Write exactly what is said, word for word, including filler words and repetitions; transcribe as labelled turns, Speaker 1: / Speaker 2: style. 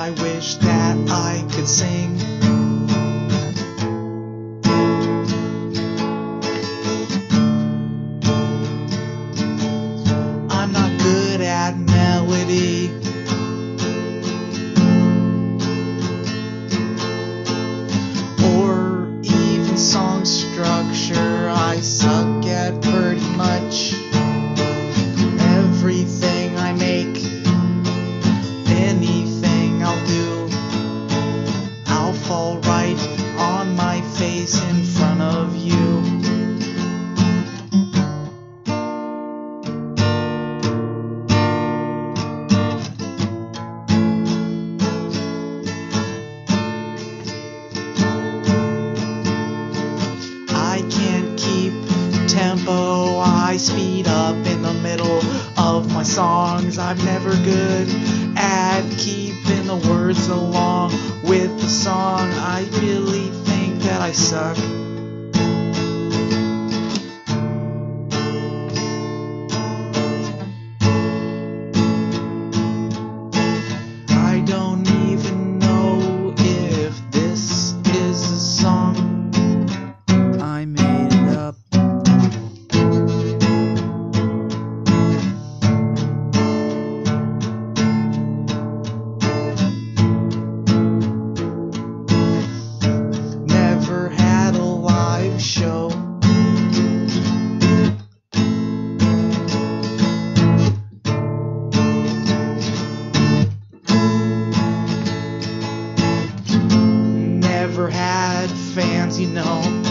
Speaker 1: I wish that I could sing. I'm not good at melody, or even song structure. I suck at pretty much everything I make. Anything I'll do, I'll fall right on my face in front of you. I can't keep tempo, I speed up in the middle of my songs. I'm never good at keeping the words along with the song. I really think that I suck. I don't even know if this is a song. I made it up. Never had a live show. Never had fans, you know.